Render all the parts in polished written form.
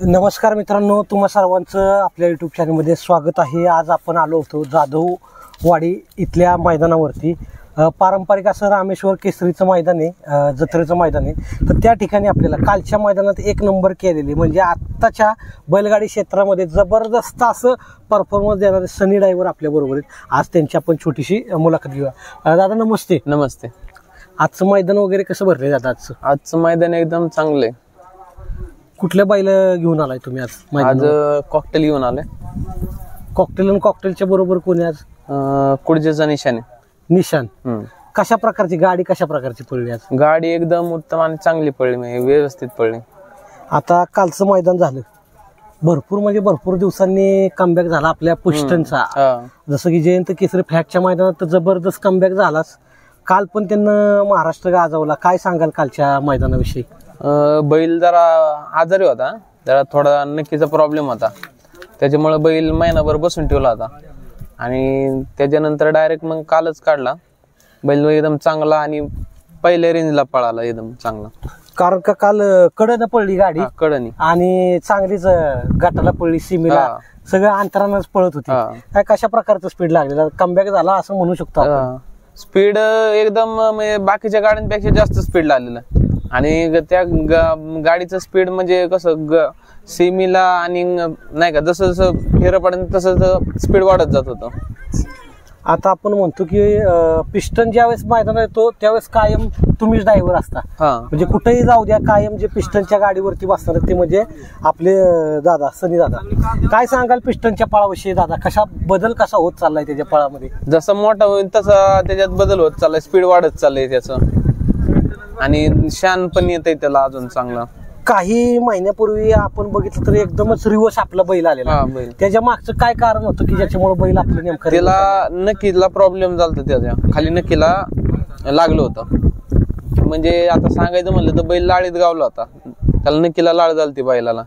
नमस्कार मित्रांनो, तुम्हा सर्वांचं आपल्या यूट्यूब चॅनलमध्ये स्वागत आहे. आज आपण आलो होतो जाधववाडी इथल्या मैदानावरती. पारंपरिक असं रामेश्वर केसरीचं मैदान आहे, जत्रेचं मैदान आहे. तर त्या ठिकाणी आपल्याला कालच्या मैदानात एक नंबर केलेली म्हणजे आत्ताच्या बैलगाडी क्षेत्रामध्ये जबरदस्त असं परफॉर्मन्स देणारे सनी ड्रायव्हर आपल्याबरोबर आहेत. आज त्यांची आपण छोटीशी मुलाखत घेऊया. दादा नमस्ते. नमस्ते. आजचं मैदान वगैरे कसं भरले दादा? आजचं मैदान एकदम चांगलं आहे. कुठल्या बैल घेऊन आलाय तुम्ही आज? आज कॉकटेल घेऊन आले. कॉकटेल आणि कॉकटेलच्या बरोबर कोणी आज? कुडजेचा निशाण आहे. निशान. कशा प्रकारची गाडी, कशा प्रकारची पडली आज? गाडी एकदम उत्तम आणि चांगली पडली, व्यवस्थित पडली. आता कालचं मैदान झालं, भरपूर दिवसांनी कमबॅक झाला आपल्या पिस्टनचा. जसं की जयंत केसरी फ्लॅटच्या मैदानात तर जबरदस्त कमबॅक झालाच. काल पण त्यांना महाराष्ट्र गाजवला. काय सांगाल कालच्या मैदानाविषयी? बैल जरा आजारी होता, जरा थोडा नक्कीचा प्रॉब्लेम होता, त्याच्यामुळे बैल महिनाभर बसून ठेवला होता आणि त्याच्यानंतर डायरेक्ट मग कालच काढला. बैल एकदम चांगला आणि पहिल्या रेंजला पळाला एकदम चांगला. कारण का काल कडनं पडली गाडी, कडनी आणि चांगलीच गटाला पडली, सीमेला सगळं अंतरानच पळत होती. काय कशा प्रकारचं स्पीड लागलेला, कमबॅक झाला असं म्हणू शकतो? स्पीड एकदम बाकीच्या गाड्यांपेक्षा जास्त स्पीड लागलेलं आणि त्या गाडीचं स्पीड म्हणजे कसं सेमीला आणि नाही का जसं जसं फेरं पडेल तसं स्पीड वाढत जात होतं. आता आपण म्हणतो की पिस्टन ज्यावेळेस मैदानात येतो त्यावेळेस कायम तुम्हीच ड्रायव्हर असता. म्हणजे कुठेही जाऊ द्या, कायम जे पिस्टनच्या गाडीवरती बसणार ते म्हणजे आपले दादा, सनी दादा. काय सांगाल पिस्टनच्या पळाविषयी दादा? कशा बदल कसा होत चाललाय त्याच्या पळामध्ये? जसं मोठा होईल तसा त्याच्यात बदल होत चाललाय, स्पीड वाढत चाललंय त्याचं आणि शान पण येतंय त्याला अजून चांगला. काही महिन्यापूर्वी आपण बघितलं तर एकदमच रिवर्स आपला बैल आलेला. त्याच्या मागचं काय कारण होतं की ज्याच्यामुळे बैल आपलं नेमकं? त्याला नक्कीला प्रॉब्लेम झाला, त्याच्या खाली नक्कीला लागलं होतं. म्हणजे आता सांगायचं म्हणलं तर बैल लाळीत गावला होता, त्याला नक्कीला लाळ झाली बैलाला,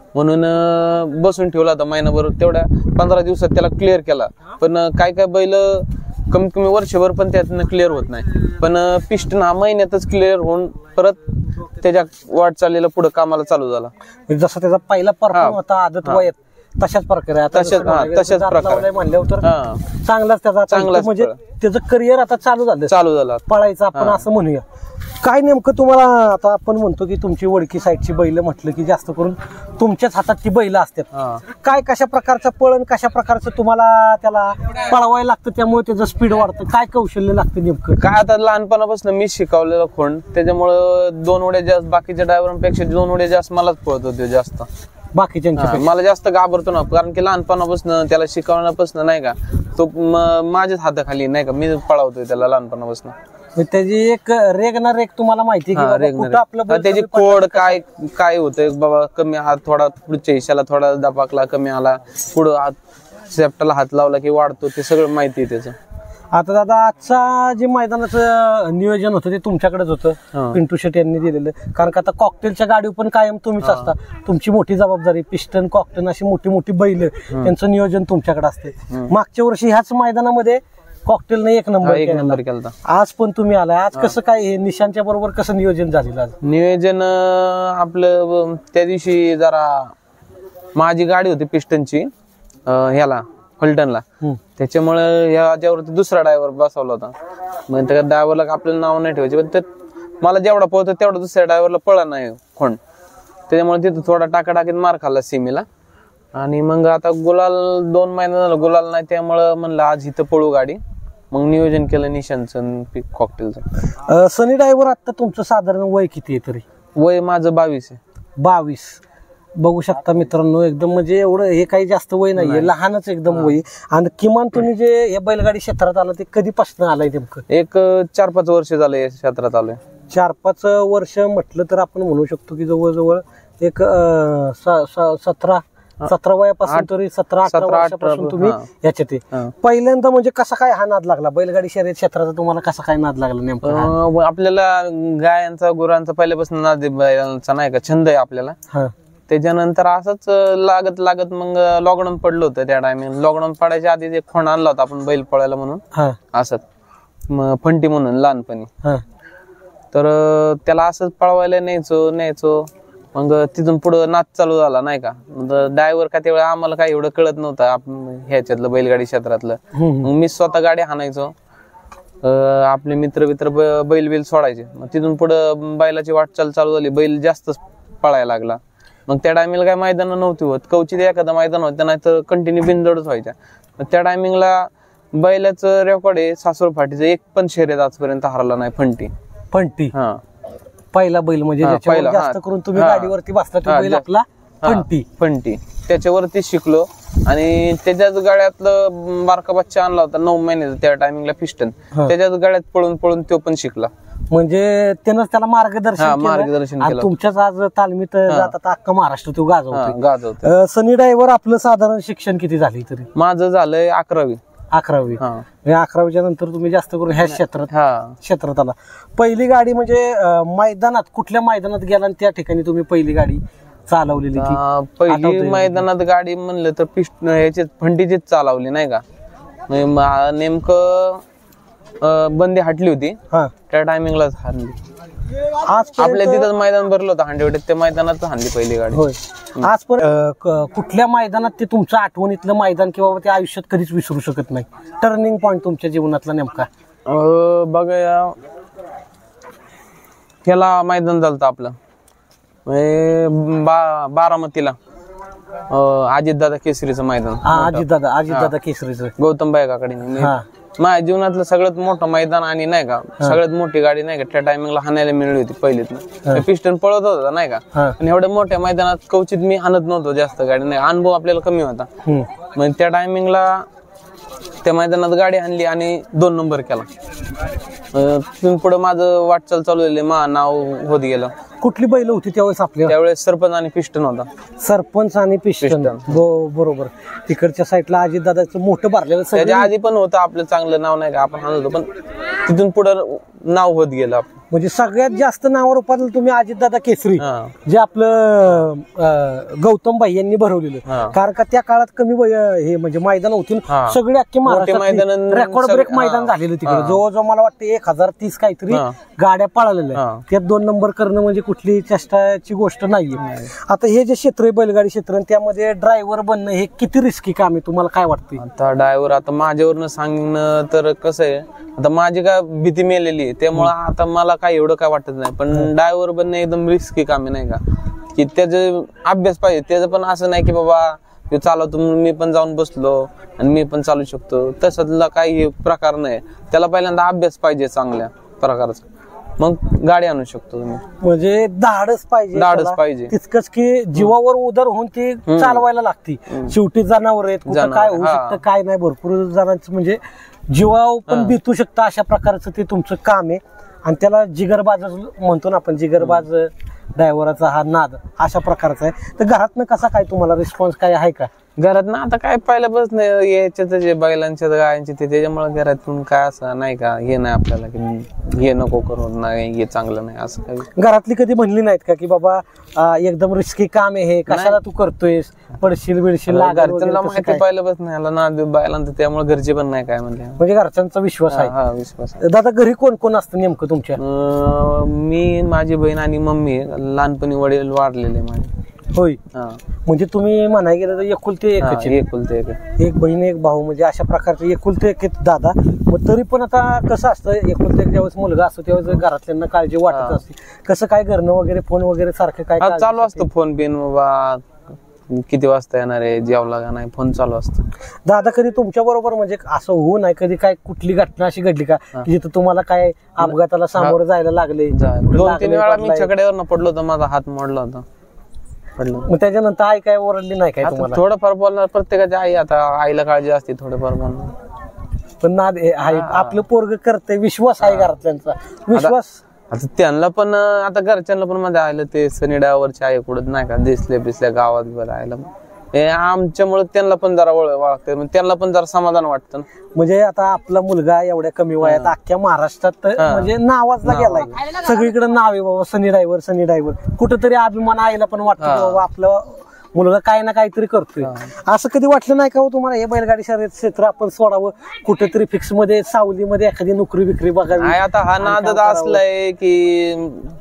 म्हणून बसून ठेवला होता महिनाभर. तेवढ्या 15 दिवसात त्याला क्लिअर केला. पण काय काय बैल कमीत कमी वर्षभर पण त्यातनं क्लिअर होत नाही, पण पिस्टन हा महिन्यातच क्लिअर होऊन परत त्याच्या वाटचालीला पुढे कामाला चालू झाला. जसा त्याचा पहिला परफॉर्म होता आदत वयात तशाच प्रकारे तशाच प्रकारे म्हणल्यावर तर चांगलाच त्याचा म्हणजे त्याचं करिअर आता चालू झालं पळायचं आपण असं म्हणूया. काय नेमकं तुम्हाला, आता आपण म्हणतो की तुमची वडकी साईडची बैल म्हटलं की जास्त करून तुमच्याच हातात ती बैल असतात. काय कशा प्रकारचं पळण, कशा प्रकारचं तुम्हाला त्याला पळवायला लागतं त्यामुळे त्याचं स्पीड वाढतं? काय कौशल्य लागतं नेमकं? काय आता लहानपणापासून मी शिकवलेला खोंड, त्याच्यामुळं 2 उड्या जास्त बाकीच्या ड्रायव्हरांपेक्षा 2 उड्या जास्त मलाच पळत होते जास्त. बाकीच्या मला जास्त घाबरतो ना, कारण की लहानपणापासून त्याला शिकवण्यापासून नाही का तो माझ्याच हाताखाली नाही का मी पळवतोय त्याला लहानपणापासून. त्याची एक रेग ना रेग तुम्हाला माहिती आहे त्याची कोड काय काय होतंय बाबा? कमी हात थोडा पुढच्या हिशाला थोडा दबाकला, कमी आला, पुढं हात सेप्टाला हात लावला की वाढतो, ते सगळं माहिती आहे त्याचं. आता दादा आजचा जे मैदानाचं नियोजन होतं ते तुमच्याकडेच होतं, पिंटू शेट यांनी दिलेलं. कारण का आता कॉकटेलच्या गाडी पण कायम तुम्हीच असता, तुमची मोठी जबाबदारी. पिस्टन, कॉकटेल अशी मोठी मोठी बैल त्यांचं नियोजन तुमच्याकडे असते. मागच्या वर्षी ह्याच मैदानामध्ये कॉकटेलने एक नंबर केला, आज पण तुम्ही आलाय. आज कसं काय निशांच्या बरोबर कसं नियोजन झालेलं? आज नियोजन आपलं त्या दिवशी जरा माझी गाडी होती पिस्टनची ह्याला फलटणला, त्याच्यामुळे याच्यावरती दुसरा ड्रायव्हर बसवला होता. मग त्या ड्रायव्हरला आपल्याला नाव नाही ठेवायचे, पण मला जेवढा पळतो तेवढा दुसऱ्या ड्रायव्हरला पळा नाही खोंड, त्याच्यामुळे तिथं थोडा टाकाटाकीत मार खाल्ला सीमेला. आणि मग आता गुलाल 2 महिने झालं गुलाल नाही, त्यामुळं म्हणलं आज इथं पळू गाडी. मग नियोजन केलं निशांचं कॉकटेलचं. सनी ड्रायव्हर आता तुमचं साधारण वय किती आहे तरी? वय माझं 22 आहे. 22 बघू शकता मित्रांनो, एकदम म्हणजे एवढं हे काही जास्त वय नाहीये, लहानच एकदम वय. आणि किमान तुम्ही जे या बैलगाडी क्षेत्रात आला ते कधीपासून आलाय नेमकं? एक 4-5 वर्ष झाले या क्षेत्रात आलोय. 4-5 वर्ष म्हटलं तर आपण म्हणू शकतो की जवळजवळ एक 17 वयापासून तरी 17-18 वर्षापासून तुम्ही याच्यात. पहिल्यांदा म्हणजे कसा काय हा नाद लागला बैलगाडी शर्यत क्षेत्राचा? तुम्हाला कसा काय नाद लागला नेमका? आपल्याला गायांचा गुरांचा पहिल्यापासून नाद नाही का छंद आहे आपल्याला. त्याच्यानंतर असंच लागत लागत मग लॉकडाऊन पडलं होतं त्या टायमिंग. लॉकडाऊन पडायच्या आधी एक फोन आणला होता आपण बैल पळायला म्हणून, असं फंटी म्हणून लहानपणी. तर त्याला असंच पळवायला न्यायचो मग तिथून पुढं नाच चालू झाला नाही का. ड्रायव्हर का त्यावेळेला आम्हाला काही एवढं कळत नव्हतं ह्याच्यातलं बैलगाडी क्षेत्रातलं. मग मी स्वतः गाडी हाणायचो, आपले मित्र बैल सोडायचे. मग तिथून पुढं बैलाची वाटचाल चालू झाली, बैल जास्त पळायला लागला. मग त्या टायमिंगला काय मैदान नव्हती होत, कवचित एखादं मैदान होतं, नाही तर कंटिन्यू बिनजोडच व्हायच्या. मग त्या टायमिंगला बैलाचं रेकॉर्ड आहे सासवड फाटीचं, एक पण शर्यत आजपर्यंत हरला नाही. फंटी हा पहिला बैल म्हणजे ज्याच्यावर जास्त करून तुम्ही गाडीवरती बसला तो बैल आपला फंटी त्याच्यावरती शिकलो. आणि त्याच्याच गाड्यातलं बारका बच्चा आणला होता 9 महिन्याचा त्या टायमिंगला पिस्टन, त्याच्याच गाड्यात पळून पळून तो पण शिकला. म्हणजे त्यानंच त्याला मार्गदर्शन केलं. तुमच्याच आज तालमीत जातात अख्खा महाराष्ट्र तो गाजवतो. सनी ड्रायव्हर आपलं साधारण शिक्षण किती झाले तरी? माझं झालंय 11वी. 11वीच्या नंतर तुम्ही जास्त करून ह्या क्षेत्रात आला. पहिली गाडी म्हणजे मैदानात कुठल्या मैदानात गेला आणि त्या ठिकाणी तुम्ही पहिली गाडी चालवलेली? पहिली मैदानात गाडी म्हणलं तर ह्याचीच फंटीचीच चालवली नाही का. नेमकं बंदी हटली होती त्या टायमिंगलाच हाणली. आपल्या तिथं मैदान भरलं होतं हांडेवडे, त्या मैदानात हाणली पहिली गाडी. आज कुठल्या मैदानात ते तुमचं आठवणीतलं मैदान किंवा ते आयुष्यात कधीच विसरू शकत नाही, टर्निंग पॉइंट तुमच्या जीवनातला नेमका? बघा ह्याला मैदान झालं आपलं बारामतीला, अजितदादा केसरीचं मैदान. अजितदादा केसरीचं गौतम बायकाकडे. माझ्या जीवनातलं सगळ्यात मोठं मैदान आणि नाही का सगळ्यात मोठी गाडी नाही का त्या टायमिंगला हाणायला मिळली होती पहिलीतनं. पिस्टन पळत होता नाही का, आणि एवढ्या मोठ्या मैदानात कवचित मी हाणत नव्हतो जास्त गाडी, नाही अनुभव आपल्याला कमी होता. मग त्या टायमिंगला त्या मैदानात गाडी आणली आणि 2 नंबर केला. तिथून पुढे माझं वाटचाल चालू झाली, नाव होत गेलं. कुठली बैल होती त्यावेळेस आपल्या? त्यावेळेस सरपंच आणि पिस्टन होता. सरपंच आणि पिस्टन बरोबर. तिकडच्या साईडला अजितदादाचं मोठं भरलेलं. त्याच्या आधी पण होतं आपलं चांगलं नाव नाही का, आपण आणत होतो, पण तिथून पुढे नाव होत गेलं. म्हणजे सगळ्यात जास्त नाव रूपातलं तुम्ही अजितदादा केसरी जे आपलं गौतम भाई यांनी भरवलेलं. कारण का त्या काळात कमी हे म्हणजे मैदान होती सगळे अख्खे महाराष्ट्रात रेकॉर्ड ब्रेक मैदान झालेलं तिकडे. जवळजवळ मला वाटतं 1030 काहीतरी गाड्या पळालेल्या. त्यात 2 नंबर करणं म्हणजे कुठली चेष्टाची गोष्ट नाहीये. आता हे जे क्षेत्र आहे बैलगाडी क्षेत्र, त्यामध्ये ड्रायव्हर बनणं हे किती रिस्की काम आहे तुम्हाला काय वाटतं? आता ड्रायव्हर आता माझ्यावरनं सांगणं तर कसं आहे, आता माझी काय भीती मेलेली आहे त्यामुळे आता मला काय एवढं काय वाटत नाही. पण ड्रायव्हर बनणं एकदम रिस्की काम आहे नाही का, की त्याचं अभ्यास पाहिजे. त्याचं पण असं नाही की बाबा चालवतो मी पण जाऊन बसलो आणि मी पण चालू शकतो, तसला काही प्रकार नाही. त्याला पहिल्यांदा अभ्यास पाहिजे चांगल्या प्रकारचा, मग गाडी आणू शकतो तुम्ही. म्हणजे धाडस पाहिजे तितकंच की जीवावर उदार होऊन ती चालवायला लागती. शेवटी जनावर आहेत, कुठं काय होऊ शकतं काय नाही, भरपूर जणांचं म्हणजे जीवावर पण बितू शकतं. अशा प्रकारचं ते तुमचं काम आहे. आणि त्याला जिगरबाज म्हणतो ना आपण, जिगरबाज ड्रायव्हरचा हा नाद अशा प्रकारचा आहे. तर घरातनं कसा काय तुम्हाला रिस्पॉन्स काय आहे का? घरात ना आता काय पहिल्यापासून याच्यात जे बैलांच्या गायांचे त्याच्यामुळे घरातून काय असं नाही का हे नाही आपल्याला की हे नको करू, नाही हे चांगलं नाही असं काही. घरातली कधी म्हणली नाहीत का की बाबा एकदम रिस्की काम आहे हे, कशाला तू करतोयस, पडशील बिडशील? घरच्यांना माहिती पहिल्यापासून ह्याला ना बैलांचं, त्यामुळे घरचे पण नाही काय म्हणले. म्हणजे घरच्यांचा विश्वास आहे. विश्वास. दादा घरी कोण कोण असतं नेमकं तुमच्या? मी, माझी बहीण आणि मम्मी. लहानपणी वडील वारलेले माझे. होय. म्हणजे तुम्ही म्हणाय गेलं तर एकुलते एक बहीण एक भाऊ, म्हणजे अशा प्रकारचे एकुलते एक दादा. मग तरी पण आता कसं असतं, एकुलते एक ज्यावेळेस मुलगा असतो त्यावेळेस घरातल्यांना काळजी वाटत असते. कसं काय घरनं वगैरे फोन वगैरे सारखं काय चालू असतं? फोन बिन बाबा किती वाजता येणार आहे, जेवला का नाही, फोन चालू असतो. दादा कधी तुमच्या बरोबर म्हणजे असं होऊ नाही कधी काय कुठली घटना अशी घडली का जिथं तुम्हाला काय अपघाताला सामोरं जायला लागले? 2-3 वेळा मी छकड्यावर पडलो होतो, माझा हात मोडला होता. मग त्याच्यानंतर आई काय ओरडली नाही काय तुम्हाला? थोडंफार बोलणार प्रत्येकाची आई, आता आईला काळजी असते थोडंफार बोलणार. पण नाद आपलं पोरग करते, विश्वास आहे घरातल्यांचा, विश्वास. आता त्यांना पण, आता घरच्यांना पण मध्ये आलं ते सनी ड्रायव्हरच्या आई कुठं नाही का दिसल्या गावात आयला, आमच्यामुळे त्यांना पण जरा ओळखते, त्यांना पण जरा समाधान वाटतं. म्हणजे आता आपला मुलगा एवढ्या कमी वयात अख्ख्या महाराष्ट्रात म्हणजे नावाजला गेलाय, सगळीकडे नाव आहे बाबा सनी ड्रायव्हर. कुठंतरी अभिमान आईला पण वाटतो बाबा आपलं मुलगा काय ना काहीतरी करतोय. असं कधी वाटलं नाही का हो तुम्हाला हे बैलगाडी शर्यत क्षेत्र आपण सोडावं, कुठेतरी फिक्स मध्ये सावलीमध्ये एखादी नोकरी बिकरी बघावी? आता हा नाद असलाय की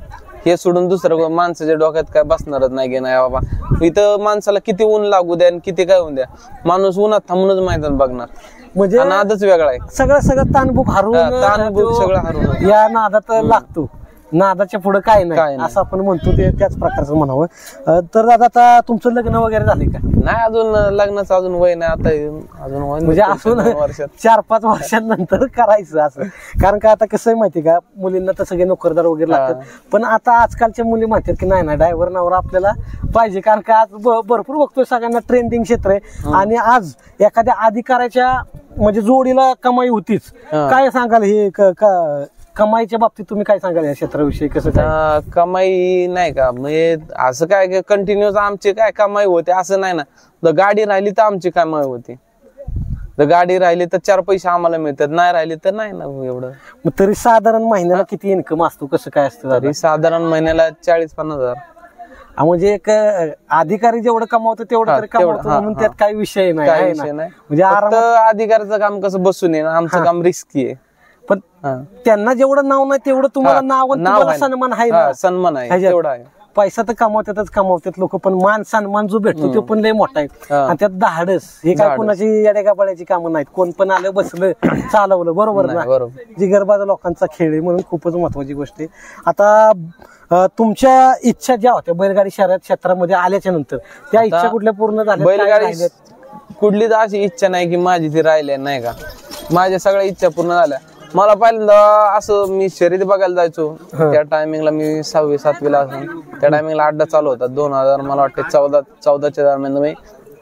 हे सोडून दुसरं माणसाच्या डोक्यात काय बसणारच नाही की नाही बाबा इथं माणसाला किती ऊन लागू द्या आणि किती काय होऊन द्या, माणूस उन्हात थांबूनच मैदान बघणार. म्हणजे नादच वेगळा आहे. सगळं ताणभूक हरवून ताणभूक सगळं हरवून या नादात लागतो. नादाच्या पुढे काय नाही असं आपण म्हणतो, ते त्याच प्रकारचं म्हणावं. तर दादा आता तुमचं लग्न वगैरे झाले का? नाही अजून, लग्नाचं अजून वय नाही. आता अजून वय म्हणजे अजून 4-5 वर्षांनंतर करायचं असं. कारण का आता कसं आहे माहिती का, मुलींना तर सगळे नोकरदार वगैरे लागतात, पण आता आजकालच्या मुली म्हणतात की नाही ड्रायव्हर नवरा आपल्याला पाहिजे. कारण का आज भरपूर बघतोय सगळ्यांना ट्रेंडिंग क्षेत्र आहे. आणि आज एखाद्या अधिकाऱ्याच्या म्हणजे जोडीला कमाई होतीच. काय सांगाल हे कमाईच्या बाबतीत तुम्ही काय सांगाल या क्षेत्राविषयी? कसं काय कमाई नाही का, म्हणजे असं काय कंटिन्युअस आमची काय कमाई होते असं नाही ना. गाडी राहिली तर आमची कमाई होती, गाडी राहिली तर 4 पैसे आम्हाला मिळतात, नाही राहिली तर नाही ना एवढं. मग तरी साधारण महिन्याला किती इन्कम असतो, कसं काय असतं? तरी साधारण महिन्याला 40-50 हजार. म्हणजे एक अधिकारी जेवढं कमावतो तेवढं तरी कमावतो, म्हणून त्यात काही विषय नाही. म्हणजे अधिकाऱ्याचं काम कसं बसून आहे, आमचं काम रिस्की आहे. पण त्यांना जेवढं नाव नाही तेवढं तुम्हाला नाव सन्मान आहे ना. सन्मान आहे तेवढा आहे. पैसा तर कमावतात लोक, पण मान सन्मान जो भेटतो तो पण लय मोठा आहे. आणि त्यात धाडस हे काय कोणाची येड्यागापाड्याची कामं नाहीत. कोण पण आलं बसलं चालवलं, बरोबर ना. जिगरबाज लोकांचा खेळ आहे, म्हणून खूपच महत्वाची गोष्ट आहे. आता तुमच्या इच्छा ज्या होत्या बैलगाडी शर्यत क्षेत्रामध्ये आल्याच्या नंतर, त्या इच्छा कुठल्या पूर्ण झाल्या? बैलगाडी कुठलीच अशी इच्छा नाही की माझी ती राहिल्या नाही का. माझ्या सगळ्या इच्छा पूर्ण झाल्या. मला पहिल्यांदा असं मी शर्यती बघायला जायचो, त्या टायमिंगला मी 6वी-7वीला असं, त्या टायमिंगला अड्डा चालू होता 2000 मला वाटते 14च्या दरम्यान. मी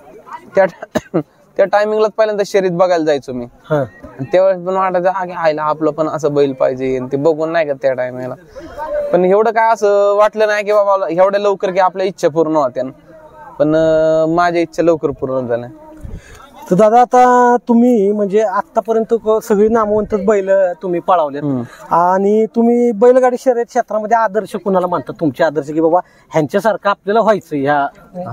त्या टायमिंगला पहिल्यांदा शर्यत बघायला जायचो मी. त्यावेळेस पण वाटायचं आईला आपलं पण असं बैल पाहिजे, ते बघून नाही का त्या टायमिंगला. पण एवढं काय असं वाटलं नाही की बाबा एवढ्या लवकर की आपल्या इच्छा पूर्ण होत्या, पण माझ्या इच्छा लवकर पूर्ण झाल्या. तर दादा आता तुम्ही म्हणजे आतापर्यंत सगळी नामवंत बैल तुम्ही पळवलेत, आणि तुम्ही बैलगाडी शर्यत क्षेत्रामध्ये आदर्श कुणाला मानतात? तुमचे आदर्श की बाबा ह्यांच्यासारखं आपल्याला व्हायचं ह्या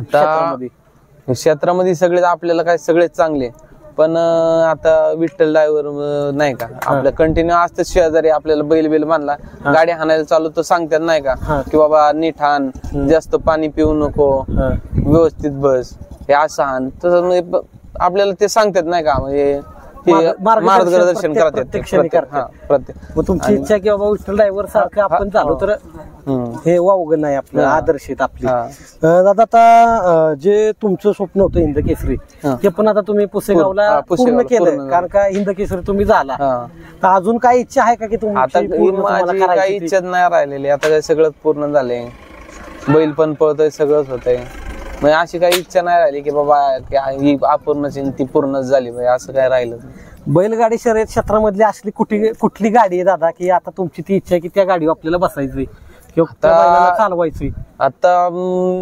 क्षेत्रामध्ये? सगळे आपल्याला काय सगळेच चांगले, पण आता विठ्ठल ड्रायव्हर नाही का आपल्या कंटिन्यू असतं शेजारी, आपल्याला बैल मानला गाडी हाणायला चालू तर सांगतात नाही का की बाबा नीट हाण, जास्त पाणी पिऊ नको, व्यवस्थित बस, हे असं हाण तसं आपल्याला ते सांगतात नाही का, म्हणजे मार्गदर्शन करतात प्रत्येक. मग तुमची इच्छा की बाबा विठ्ठल ड्रायव्हर सारखं आपण झालो तर हे वावगं नाही, आपलं आदर्श आहेत आपले. दादा आता जे तुमचं स्वप्न होतं हिंद केसरी, ते पण आता तुम्ही पुसेगावला पूर्ण केलं, कारण का हिंद केसरी तुम्ही झाला. तर अजून काय इच्छा आहे का की तुम्ही? आता माझी काही इच्छा नाही राहिलेली, आता काय सगळं पूर्ण झालंय, बैल पण पळतोय, सगळंच होतंय. म्हणजे अशी काही इच्छा नाही राहिली की बाबा ही अपूर्णची ती पूर्णच झाली, असं काय राहिलं. बैलगाडी शर्यत क्षेत्रामधली असली कुठली गाडी आहे दादा की आता तुमची ती इच्छा आहे की त्या गाडीवर आपल्याला बसायचंय किंवा चालवायचंय? आता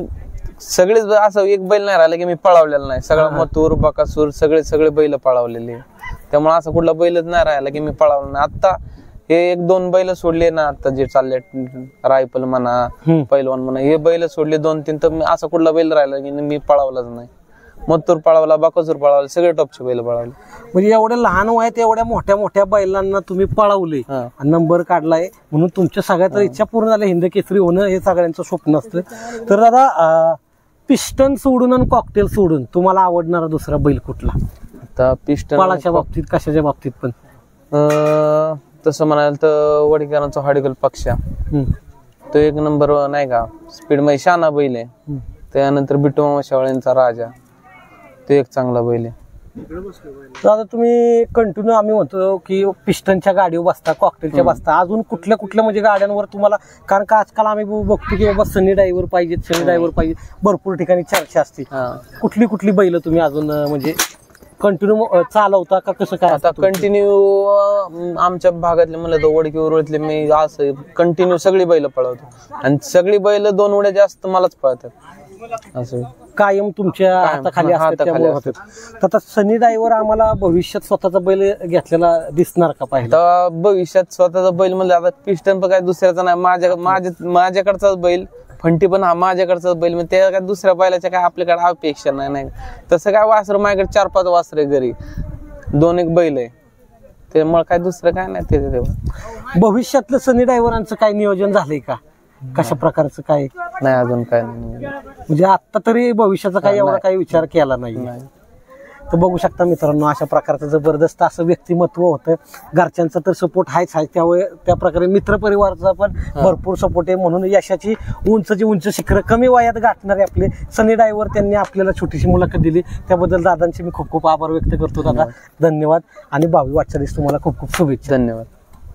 सगळेच असं एक बैल नाही राहिला की मी पळवलेला नाही, सगळा मथुर बकासूर सगळे बैल पळवलेले, त्यामुळे असं कुठला बैलच नाही राहिला की मी पळवला नाही. आता हे 1-2 बैल सोडले ना आता जे चालले, रायफल म्हणा, पैलवान म्हणा, हे बैल सोडले 2-3, तर असं कुठला बैल राहिला की मी पळवलाच नाही. मथुर पळवला, बकासूर पळवला, सगळे टॉपचे बैल पळवले. म्हणजे एवढ्या लहान वयात एवढ्या मोठ्या बैलांना तुम्ही पळवले, नंबर काढलाय, म्हणून तुमच्या सगळ्यात इच्छा पूर्ण झाल्या, हिंद केसरी होणं हे सगळ्यांचं स्वप्न असतं. तर दादा पिस्टन सोडून आणि कॉकटेल सोडून तुम्हाला आवडणारा दुसरा बैल कुठला? आता पिस्टन पळाच्या बाबतीत, कशाच्या बाबतीत पण? तसं म्हणाल तर वडीकरांचा हडगल पक्षा, तो 1 नंबर नाही का, स्पीड मध्ये शाना बैल आहे. त्यानंतर बिट्टू मामा शेवाळ्यांचा राजा, तो एक चांगला बैल आहे. दादा तुम्ही कंटिन्यू आम्ही म्हणतो की पिस्टनच्या गाडीवर बसता, कॉकटेलच्या बसता, अजून कुठल्या म्हणजे गाड्यांवर तुम्हाला? कारण का आजकाल आम्ही बघतो की बाबा सनी ड्रायव्हर पाहिजे, भरपूर ठिकाणी चर्चा असते. कुठली बैल तुम्ही अजून म्हणजे कंटिन्यू चालवता का कसं काय? आता कंटिन्यू आमच्या भागातले म्हणलं तर वडकी उरळीतले मी असं कंटिन्यू सगळी बैल पळवतो, आणि सगळी बैल 2 उड्या जास्त मलाच पळतात, असं कायम तुमच्या हाताखाली असतात. आता सनी ड्रायव्हर आम्हाला भविष्यात स्वतःचा बैल घेतलेला दिसणार का पाहिजे? तर भविष्यात स्वतःचा बैल म्हणजे आता पिस्टन पण काय दुसऱ्याचा नाही, माझ्याकडचाच बैल, फंटी पण हा माझ्याकडचा बैल, म्हणजे त्या काय दुसऱ्या बैलाच्या काय आपल्याकडे अपेक्षा नाही. तसं काय वासर माझ्याकडे 4-5 वासर आहे घरी, 2-1 बैल आहे, त्यामुळे काय दुसरं काय नाही. ते भविष्यातलं सनी ड्रायव्हरांचं काय नियोजन झालंय का? कशा प्रकारचं काय नाही अजून काय नाही. म्हणजे आता तरी भविष्याचा काही एवढा काही विचार केला नाही. तर बघू शकता मित्रांनो, अशा प्रकारचं जबरदस्त असं व्यक्तिमत्व होतं. घरच्यांचा तर सपोर्ट आहेच आहे, त्यामुळे त्या प्रकारे मित्रपरिवाराचा पण भरपूर सपोर्ट आहे. म्हणून यशाची उंच शिखरं कमी वयात गाठणारे आपले सनी ड्रायव्हर त्यांनी आपल्याला छोटीशी मुलाखत दिली. त्याबद्दल दादांचे मी खूप खूप आभार व्यक्त करतो. दादा धन्यवाद आणि भावी वाटचालीस तुम्हाला खूप खूप शुभेच्छा. धन्यवाद.